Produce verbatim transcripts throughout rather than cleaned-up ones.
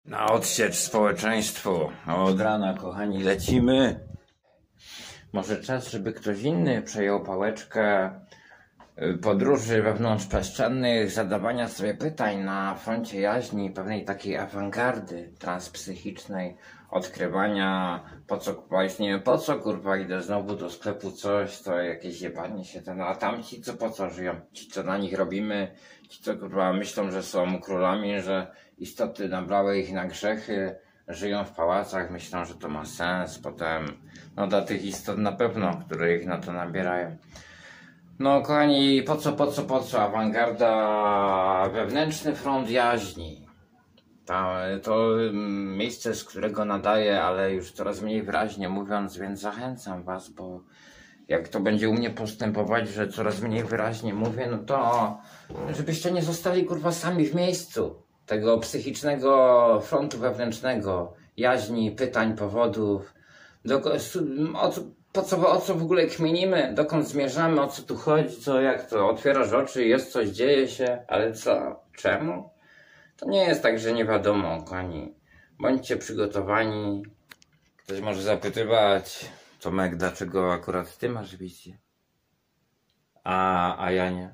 Na odsiecz społeczeństwu. Od rana, kochani, lecimy. Może czas, żeby ktoś inny przejął pałeczkę podróży wewnątrzprzestrzennych, zadawania sobie pytań na froncie jaźni, pewnej takiej awangardy transpsychicznej, odkrywania, po co kurwa istnieje, po co kurwa idę znowu do sklepu coś, to jakieś jebanie się ten, a tamci co po co żyją, ci co na nich robimy, ci co kurwa myślą, że są królami, że istoty nabrały ich na grzechy, żyją w pałacach, myślą, że to ma sens, potem no dla tych istot na pewno, które ich na to nabierają. No kochani, po co, po co, po co, awangarda, wewnętrzny front jaźni. Ta, to miejsce, z którego nadaję, ale już coraz mniej wyraźnie mówiąc, więc zachęcam was, bo jak to będzie u mnie postępować, że coraz mniej wyraźnie mówię, no to żebyście nie zostali kurwa sami w miejscu tego psychicznego frontu wewnętrznego, jaźni, pytań, powodów, do, o co, po co, o co w ogóle kminimy, dokąd zmierzamy, o co tu chodzi, co, jak to, otwierasz oczy, jest coś, dzieje się, ale co, czemu? To nie jest tak, że nie wiadomo, kochani. Bądźcie przygotowani. Ktoś może zapytywać, Tomek, dlaczego akurat ty masz wizję, a, a ja nie?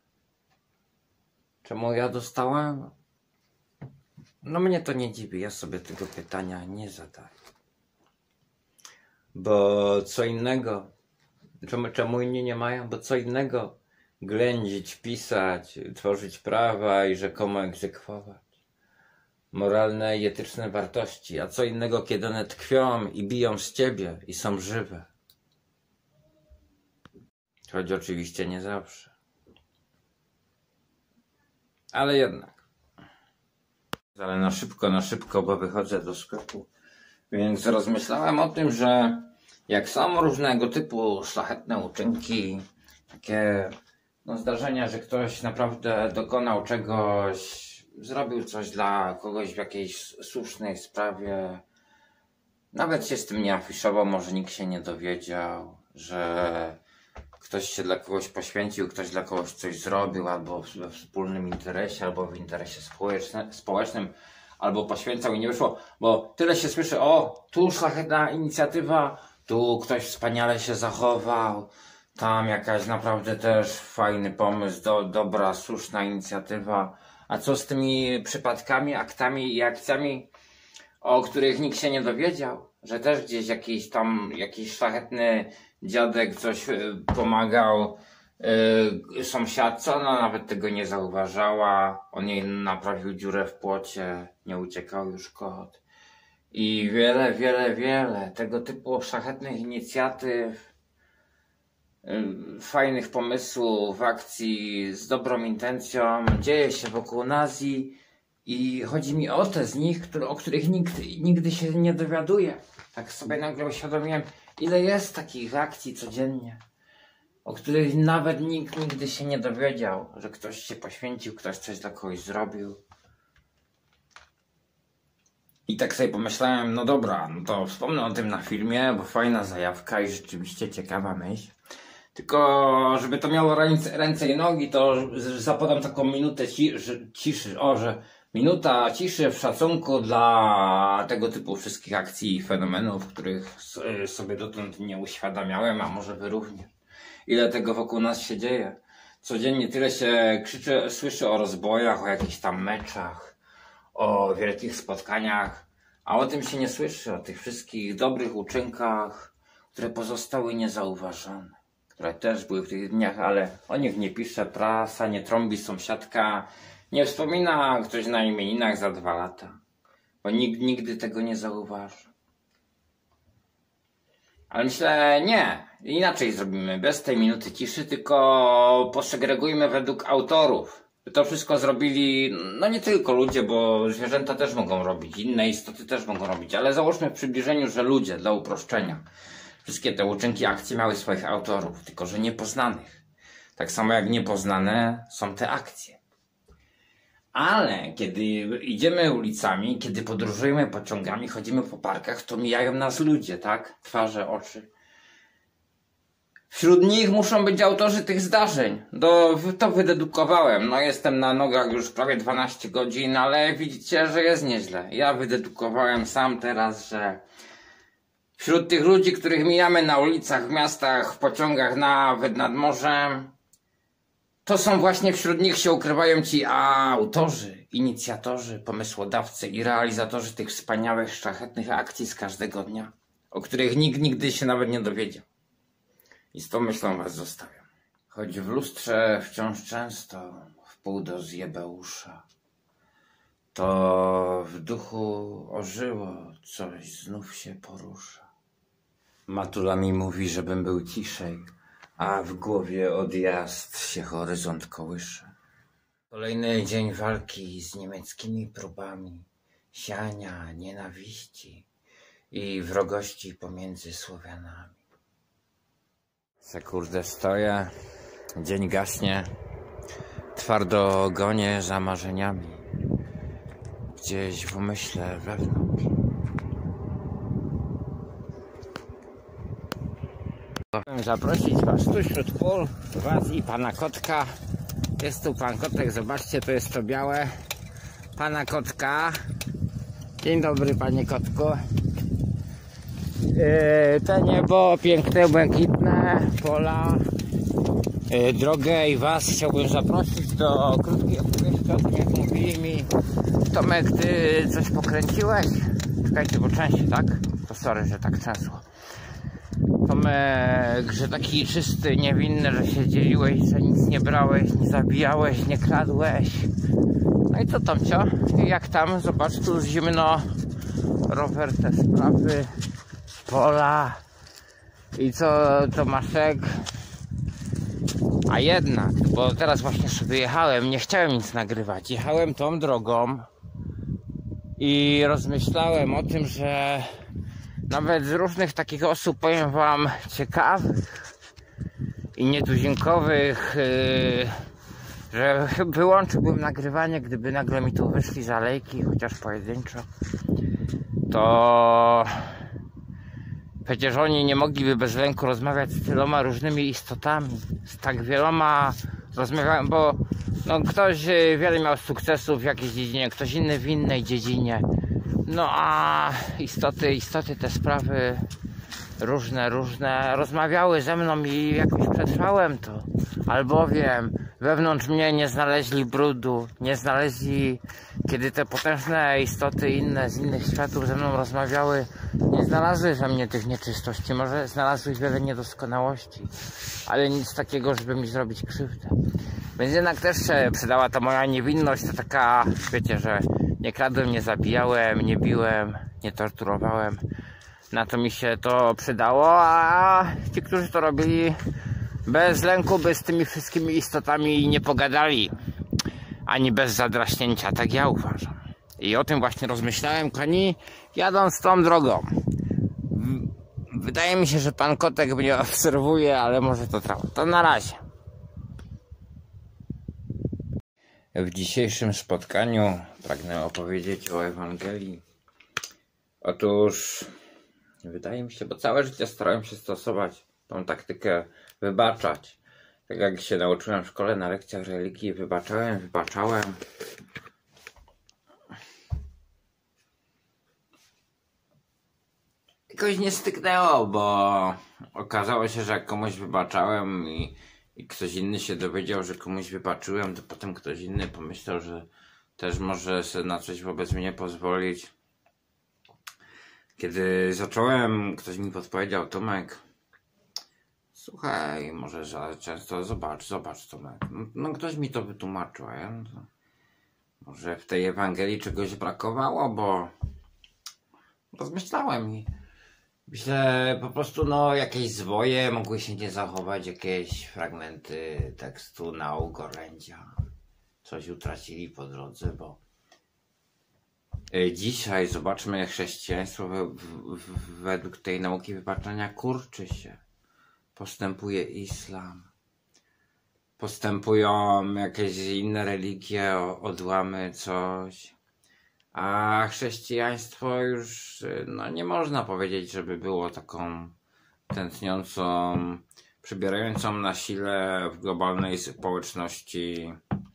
Czemu ja dostałem? No mnie to nie dziwi, ja sobie tego pytania nie zadaję. Bo co innego, czemu, czemu inni nie mają? Bo co innego ględzić, pisać, tworzyć prawa i rzekomo egzekwować moralne i etyczne wartości, a co innego, kiedy one tkwią i biją z ciebie i są żywe. Choć oczywiście nie zawsze. Ale jednak. Ale na szybko, na szybko, bo wychodzę do sklepu. Więc rozmyślałem o tym, że jak są różnego typu szlachetne uczynki, takie no, zdarzenia, że ktoś naprawdę dokonał czegoś, zrobił coś dla kogoś w jakiejś słusznej sprawie, nawet się z tym nie afiszował, może nikt się nie dowiedział, że ktoś się dla kogoś poświęcił, ktoś dla kogoś coś zrobił, albo we wspólnym interesie, albo w interesie społecznym, społecznym, albo poświęcał i nie wyszło, bo tyle się słyszy, o, tu szlachetna inicjatywa, tu ktoś wspaniale się zachował, tam jakaś naprawdę też fajny pomysł, do, dobra, słuszna inicjatywa. A co z tymi przypadkami, aktami i akcjami, o których nikt się nie dowiedział? Że też gdzieś jakiś tam, jakiś szlachetny dziadek coś pomagał yy, sąsiadce, ona nawet tego nie zauważała, on jej naprawił dziurę w płocie, nie uciekał już kot. I wiele, wiele, wiele tego typu szlachetnych inicjatyw, fajnych pomysłów, akcji z dobrą intencją dzieje się wokół nas i, i chodzi mi o te z nich, które, o których nikt nigdy się nie dowiaduje. Tak sobie nagle uświadomiłem, ile jest takich akcji codziennie, o których nawet nikt nigdy się nie dowiedział, że ktoś się poświęcił, ktoś coś dla kogoś zrobił. I tak sobie pomyślałem, no dobra, no to wspomnę o tym na filmie, bo fajna zajawka i rzeczywiście ciekawa myśl. Tylko, żeby to miało ręce, ręce i nogi, to zapodam taką minutę ciszy, ciszy, o, że minuta ciszy w szacunku dla tego typu wszystkich akcji i fenomenów, których sobie dotąd nie uświadamiałem, a może wy również. Ile tego wokół nas się dzieje. Codziennie tyle się krzyczy, słyszy o rozbojach, o jakichś tam meczach, o wielkich spotkaniach, a o tym się nie słyszy, o tych wszystkich dobrych uczynkach, które pozostały niezauważone, które też były w tych dniach, ale o nich nie pisze prasa, nie trąbi sąsiadka, nie wspomina ktoś na imieninach za dwa lata, bo nikt nigdy tego nie zauważy. Ale myślę, nie, inaczej zrobimy, bez tej minuty ciszy, tylko posegregujmy według autorów. To wszystko zrobili, no nie tylko ludzie, bo zwierzęta też mogą robić, inne istoty też mogą robić, ale załóżmy w przybliżeniu, że ludzie, dla uproszczenia. Wszystkie te uczynki, akcje miały swoich autorów, tylko że niepoznanych. Tak samo jak niepoznane są te akcje. Ale kiedy idziemy ulicami, kiedy podróżujemy pociągami, chodzimy po parkach, to mijają nas ludzie, tak? Twarze, oczy. Wśród nich muszą być autorzy tych zdarzeń. Do, to wydedukowałem. No jestem na nogach już prawie dwanaście godzin, ale widzicie, że jest nieźle. Ja wydedukowałem sam teraz, że wśród tych ludzi, których mijamy na ulicach, w miastach, w pociągach, nawet nad morzem, to są właśnie wśród nich się ukrywają ci autorzy, inicjatorzy, pomysłodawcy i realizatorzy tych wspaniałych, szlachetnych akcji z każdego dnia, o których nikt nigdy się nawet nie dowiedział. I z tą myślą was zostawiam. Choć w lustrze wciąż często wpół do zjebeusza, to w duchu ożyło coś, znów się porusza. Matula mi mówi, żebym był ciszej, a w głowie odjazd się horyzont kołysze. Kolejny dzień walki z niemieckimi próbami siania nienawiści i wrogości pomiędzy Słowianami. Se kurde stoję, dzień gaśnie, twardo gonię za marzeniami, gdzieś w umyśle wewnątrz. Chciałem zaprosić was tu wśród pól, was i pana kotka. Jest tu pan kotek, zobaczcie, to jest to białe. Pana kotka. Dzień dobry, panie kotku. Yy, to niebo piękne, błękitne, pola, yy, drogę i was chciałbym zaprosić do krótkiej opowieści o tym, jak mówili mi: Tomek, ty coś pokręciłeś? Czekajcie, bo częściej, tak? To sorry, że tak często. Tomek, że taki czysty, niewinny, że się dzieliłeś, że nic nie brałeś, nie zabijałeś, nie kradłeś. No i co tam, cio? I jak tam? Zobacz, tu zimno, rower, te sprawy, pola. I co, Tomaszek? A jednak, bo teraz właśnie sobie jechałem, nie chciałem nic nagrywać. Jechałem tą drogą i rozmyślałem o tym, że nawet z różnych takich osób, powiem wam, ciekawych i nietuzinkowych, yy, że wyłączyłbym nagrywanie, gdyby nagle mi tu wyszli zalejki, chociaż pojedynczo, to przecież oni nie mogliby bez lęku rozmawiać z tyloma różnymi istotami, z tak wieloma rozmawiałem, bo no, ktoś wiele miał sukcesów w jakiejś dziedzinie, ktoś inny w innej dziedzinie. No a istoty, istoty te sprawy różne, różne rozmawiały ze mną i jakoś przetrwałem to. Albowiem wewnątrz mnie nie znaleźli brudu, nie znaleźli, kiedy te potężne istoty inne z innych światów ze mną rozmawiały, nie znalazły we mnie tych nieczystości. Może znalazły wiele niedoskonałości, ale nic takiego, żeby mi zrobić krzywdę. Więc jednak też się przydała ta moja niewinność, to taka, wiecie, że nie kradłem, nie zabijałem, nie biłem, nie torturowałem. Na to mi się to przydało, a ci, którzy to robili bez lęku, by z tymi wszystkimi istotami nie pogadali, ani bez zadraśnięcia, tak ja uważam. I o tym właśnie rozmyślałem, kochani, jadąc tą drogą. Wydaje mi się, że pan kotek mnie obserwuje, ale może to trwa. To na razie. W dzisiejszym spotkaniu pragnę opowiedzieć o Ewangelii. Otóż wydaje mi się, bo całe życie starałem się stosować tą taktykę wybaczać. Tak jak się nauczyłem w szkole na lekcjach religii, wybaczałem, wybaczałem. Jakoś nie styknęło, bo okazało się, że jak komuś wybaczałem i i ktoś inny się dowiedział, że komuś wybaczyłem, to potem ktoś inny pomyślał, że też może sobie na coś wobec mnie pozwolić. Kiedy zacząłem, ktoś mi podpowiedział: Tomek, słuchaj, może za często, zobacz, zobacz Tomek. No, no ktoś mi to wytłumaczył, a ja, no to może w tej Ewangelii czegoś brakowało, bo rozmyślałem i myślę, po prostu no jakieś zwoje mogły się nie zachować, jakieś fragmenty tekstu nauk orędzia. Coś utracili po drodze, bo dzisiaj zobaczmy, chrześcijaństwo we, w, według tej nauki wybaczenia kurczy się. Postępuje islam. Postępują jakieś inne religie, odłamy, coś. A chrześcijaństwo już, no nie można powiedzieć, żeby było taką tętniącą przybierającą na sile w globalnej społeczności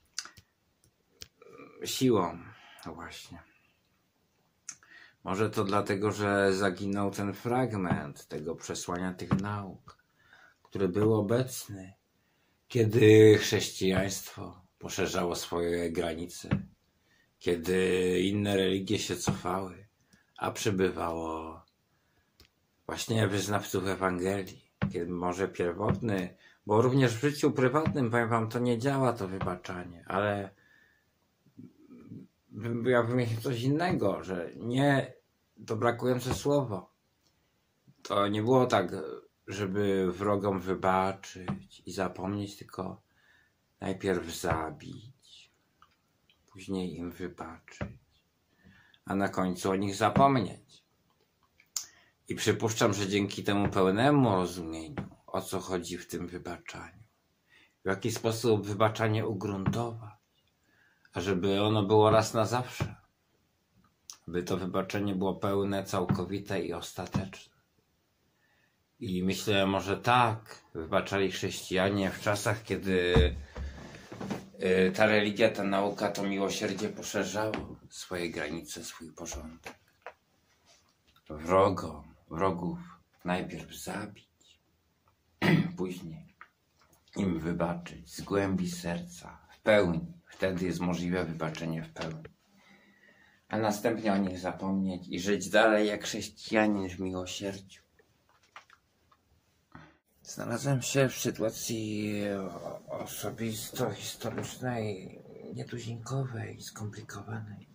siłą. No właśnie. Może to dlatego, że zaginął ten fragment tego przesłania tych nauk, który był obecny, kiedy chrześcijaństwo poszerzało swoje granice, kiedy inne religie się cofały, a przybywało właśnie wyznawców Ewangelii, kiedy może pierwotny, bo również w życiu prywatnym, powiem wam, to nie działa to wybaczanie, ale ja wymienię coś innego, że nie, to brakujące słowo. To nie było tak, żeby wrogom wybaczyć i zapomnieć, tylko najpierw zabić, później im wybaczyć, a na końcu o nich zapomnieć. I przypuszczam, że dzięki temu pełnemu rozumieniu, o co chodzi w tym wybaczaniu, w jaki sposób wybaczanie ugruntować, ażeby ono było raz na zawsze, by to wybaczenie było pełne, całkowite i ostateczne. I myślę, może tak wybaczali chrześcijanie w czasach, kiedy ta religia, ta nauka, to miłosierdzie poszerzało swoje granice, swój porządek. Wrogom, wrogów najpierw zabić, później im wybaczyć z głębi serca, w pełni. Wtedy jest możliwe wybaczenie w pełni. A następnie o nich zapomnieć i żyć dalej jak chrześcijanin w miłosierdziu. Znalazłem się w sytuacji osobisto-historycznej, nietuzinkowej, skomplikowanej.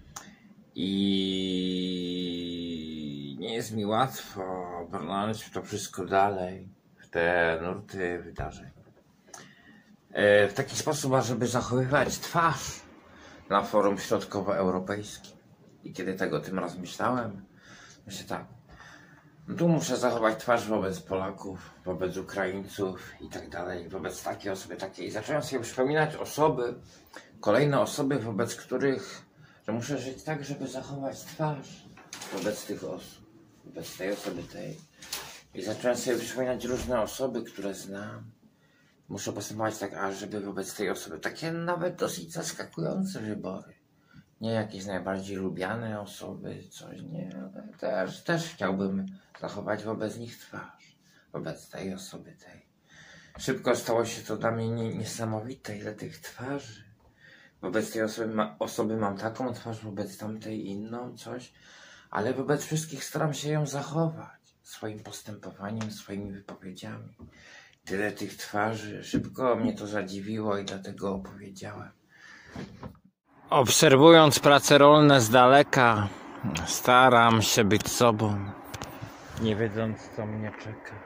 I nie jest mi łatwo brnąć to wszystko dalej, w te nurty wydarzeń. W taki sposób, ażeby zachowywać twarz na forum środkowoeuropejskim. I kiedy tego tym rozmyślałem, myślę tak, no tu muszę zachować twarz wobec Polaków, wobec Ukraińców i tak dalej, wobec takiej osoby, takiej. I zacząłem sobie przypominać osoby, kolejne osoby, wobec których, że muszę żyć tak, żeby zachować twarz wobec tych osób, wobec tej osoby, tej. I zacząłem sobie przypominać różne osoby, które znam. Muszę postępować tak, ażeby wobec tej osoby, takie nawet dosyć zaskakujące wybory. Nie jakieś najbardziej lubiane osoby, coś nie, ale też, też chciałbym zachować wobec nich twarz, wobec tej osoby, tej. Szybko stało się to dla mnie nie, niesamowite, ile tych twarzy. Wobec tej osoby, ma, osoby mam taką twarz, wobec tamtej inną, coś, ale wobec wszystkich staram się ją zachować swoim postępowaniem, swoimi wypowiedziami. Tyle tych twarzy, szybko mnie to zadziwiło i dlatego opowiedziałem. Obserwując prace rolne z daleka, staram się być sobą, nie wiedząc, co mnie czeka.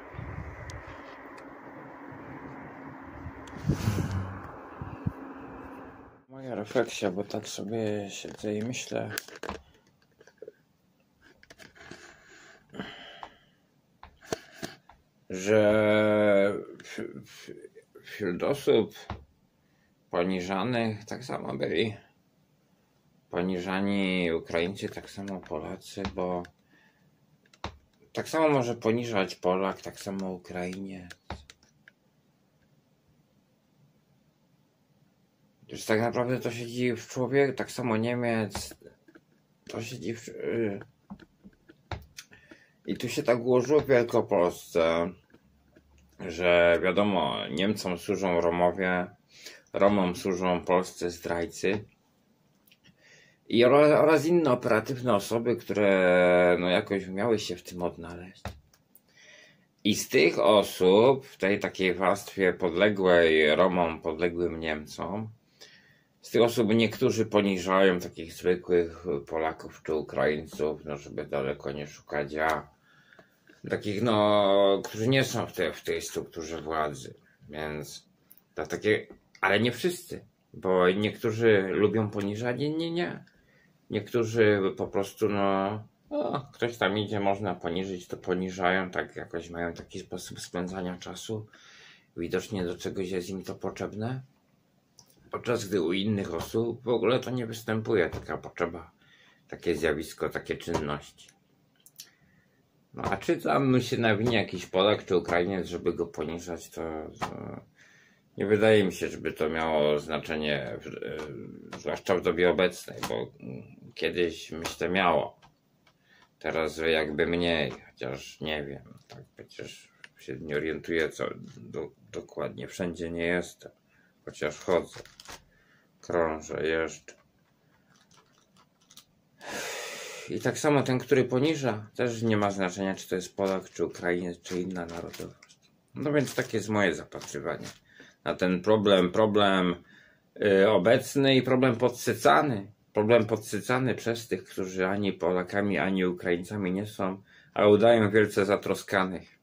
Moja refleksja, bo tak sobie siedzę i myślę, że wśród osób poniżanych tak samo byli poniżani Ukraińcy, tak samo Polacy, bo tak samo może poniżać Polak, tak samo Ukrainiec. Już tak naprawdę to siedzi w człowieku, tak samo Niemiec, to siedzi w... I tu się tak ułożyło w Wielkopolsce, że wiadomo, Niemcom służą Romowie, Romom służą polscy zdrajcy i oraz, oraz inne operatywne osoby, które no jakoś umiały się w tym odnaleźć. I z tych osób, w tej takiej warstwie podległej Romom, podległym Niemcom, z tych osób niektórzy poniżają takich zwykłych Polaków czy Ukraińców, no żeby daleko nie szukać, a takich no, którzy nie są w tej, w tej strukturze władzy, więc to takie, ale nie wszyscy, bo niektórzy lubią poniżać, inni nie. Niektórzy po prostu no, o, ktoś tam idzie, można poniżyć, to poniżają, tak jakoś mają taki sposób spędzania czasu, widocznie do czegoś jest im to potrzebne. Podczas gdy u innych osób w ogóle to nie występuje taka potrzeba, takie zjawisko, takie czynności. No a czy tam się nawinie jakiś Polak czy Ukrainiec, żeby go poniżać, to, to nie wydaje mi się, żeby to miało znaczenie, yy, zwłaszcza w dobie obecnej, bo kiedyś myślę miało. Teraz jakby mniej, chociaż nie wiem, tak przecież się nie orientuję co do, dokładnie, wszędzie nie jestem, chociaż chodzę, krążę, jeżdżę. I tak samo ten, który poniża, też nie ma znaczenia, czy to jest Polak, czy Ukrainiec, czy inna narodowość. No więc takie jest moje zapatrywanie na ten problem, problem yy, obecny i problem podsycany. Problem podsycany przez tych, którzy ani Polakami, ani Ukraińcami nie są, a udają wielce zatroskanych.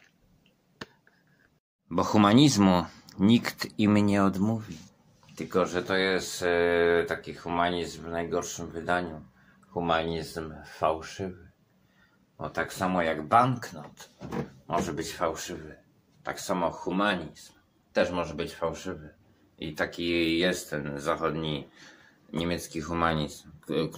Bo humanizmu nikt im nie odmówi. Tylko że to jest yy, taki humanizm w najgorszym wydaniu. Humanizm fałszywy. Bo tak samo jak banknot może być fałszywy, tak samo humanizm też może być fałszywy. I taki jest ten zachodni niemiecki humanizm,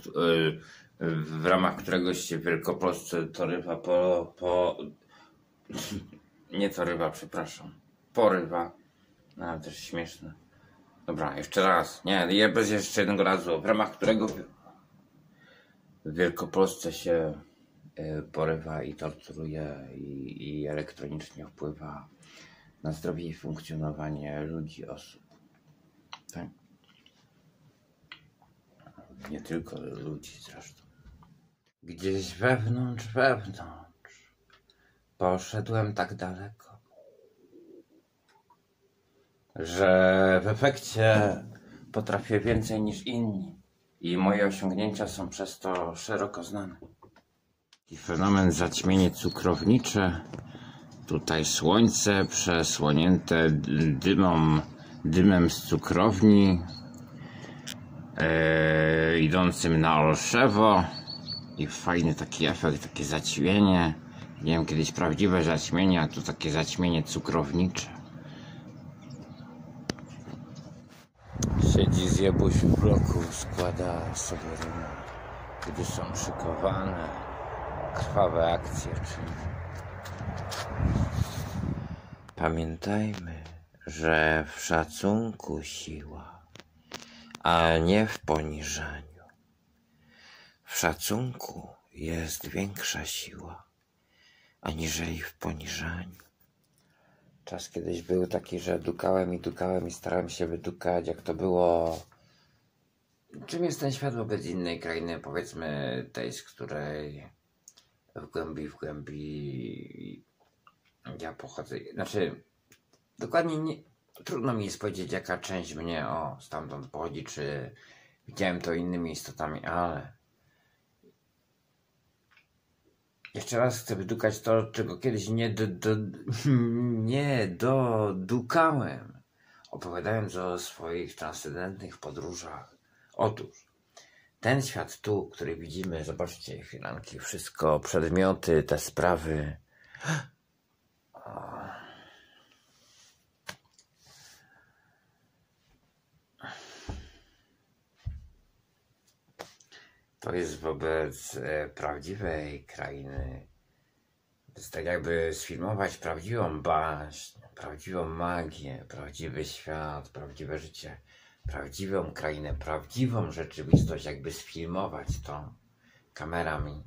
w ramach któregoś się Wielkopolsce torywa po, po nie torywa, przepraszam, porywa, no też śmieszne. Dobra, jeszcze raz, nie, je bez jeszcze jednego razu, w ramach którego w Wielkopolsce się porywa i torturuje i, i elektronicznie wpływa na zdrowie i funkcjonowanie ludzi, osób. Tak? Nie tylko ludzi zresztą. Gdzieś wewnątrz, wewnątrz poszedłem tak daleko, że w efekcie potrafię więcej niż inni i moje osiągnięcia są przez to szeroko znane. I fenomen zaćmienie cukrownicze, tutaj słońce przesłonięte dymom, dymem z cukrowni, e, idącym na Olszewo i fajny taki efekt, takie zaćmienie. Nie wiem, kiedyś prawdziwe zaćmienie, a tu takie zaćmienie cukrownicze. Siedzi zjebuś w bloku, składa sobie rumy, gdy są szykowane krwawe akcje czyni. Pamiętajmy, że w szacunku siła, a nie w poniżaniu. W szacunku jest większa siła, aniżeli w poniżaniu. Czas kiedyś był taki, że dukałem i dukałem i starałem się wydukać, jak to było. Czym jest ten świat wobec innej krainy, powiedzmy tej, z której w głębi, w głębi ja pochodzę. Znaczy, dokładnie nie, trudno mi jest powiedzieć, jaka część mnie o stamtąd pochodzi, czy widziałem to innymi istotami, ale jeszcze raz chcę wydukać to, czego kiedyś nie, do, do, nie dodukałem, opowiadając o swoich transcendentnych podróżach. Otóż, ten świat tu, który widzimy, zobaczcie, chwilanki, wszystko, przedmioty, te sprawy. To jest wobec e, prawdziwej krainy. To jest tak jakby sfilmować prawdziwą baśń, prawdziwą magię, prawdziwy świat, prawdziwe życie, prawdziwą krainę, prawdziwą rzeczywistość, jakby sfilmować to kamerami.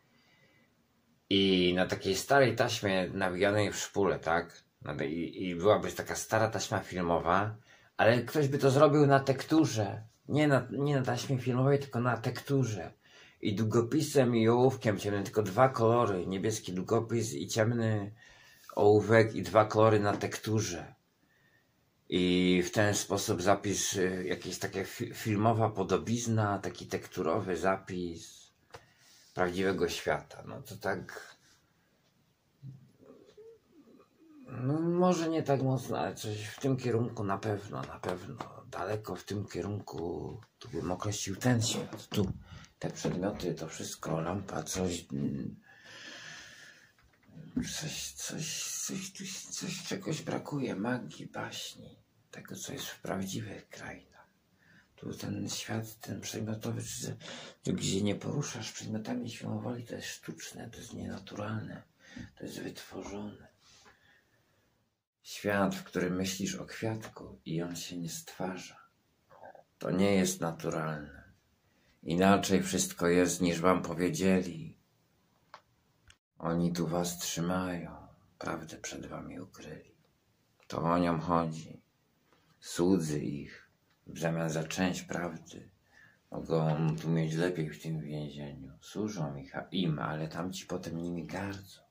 I na takiej starej taśmie nawijanej w szpule, tak? I, i byłaby taka stara taśma filmowa, ale ktoś by to zrobił na tekturze. Nie na, nie na taśmie filmowej, tylko na tekturze. I długopisem i ołówkiem ciemnym, tylko dwa kolory. Niebieski długopis i ciemny ołówek i dwa kolory na tekturze. I w ten sposób zapis, jakaś taka fi filmowa podobizna, taki tekturowy zapis prawdziwego świata. No to tak... No może nie tak mocno, ale coś w tym kierunku na pewno, na pewno. Daleko w tym kierunku, tu bym określił ten świat, tu. Te przedmioty, to wszystko, lampa, coś... Coś, coś, coś, coś, coś czegoś brakuje, magii, baśni. Tego, co jest w prawdziwych krainach. Tu ten świat, ten przedmiotowy, czy, czy gdzie nie poruszasz przedmiotami siłą woli, to jest sztuczne, to jest nienaturalne, to jest wytworzone. Świat, w którym myślisz o kwiatku i on się nie stwarza, to nie jest naturalne. Inaczej wszystko jest, niż wam powiedzieli. Oni tu was trzymają, prawdę przed wami ukryli. To o nią chodzi. Słudzy ich, w zamian za część prawdy, mogą tu mieć lepiej w tym więzieniu. Służą ich, a im, ale tamci potem nimi gardzą.